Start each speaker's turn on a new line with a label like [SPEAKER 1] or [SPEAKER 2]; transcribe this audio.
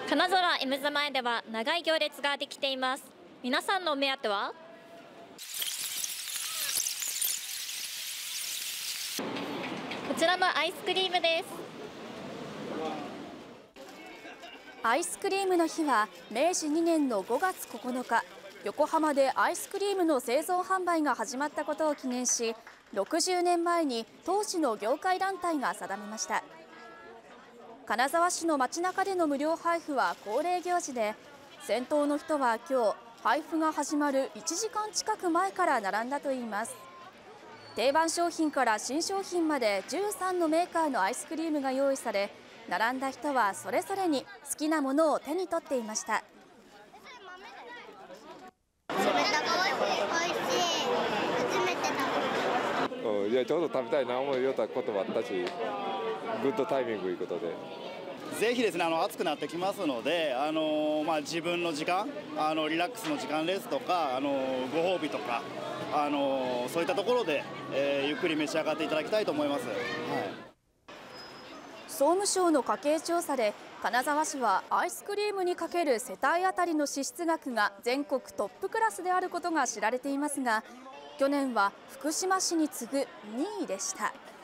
[SPEAKER 1] 金沢エムズ前では長い行列ができています。皆さんのお目当ては？こちらのアイスクリームです。
[SPEAKER 2] アイスクリームの日は明治2年の5月9日、横浜でアイスクリームの製造販売が始まったことを記念し、60年前に当時の業界団体が定めました。金沢市の街中での無料配布は恒例行事で、先頭の人は今日、配布が始まる1時間近く前から並んだといいます。定番商品から新商品まで13のメーカーのアイスクリームが用意され、並んだ人はそれぞれに好きなものを手に取っていました。
[SPEAKER 3] いや、ちょうど食べたいな思うようなこともあったし、グッドタイミングということで。
[SPEAKER 4] ぜひですね、暑くなってきますので、自分の時間、リラックスの時間ですとか、ご褒美とか、そういったところで、ゆっくり召し上がっていただきたいと思います。
[SPEAKER 2] 総務省の家計調査で、金沢市はアイスクリームにかける世帯当たりの支出額が全国トップクラスであることが知られていますが、去年は福島市に次ぐ2位でした。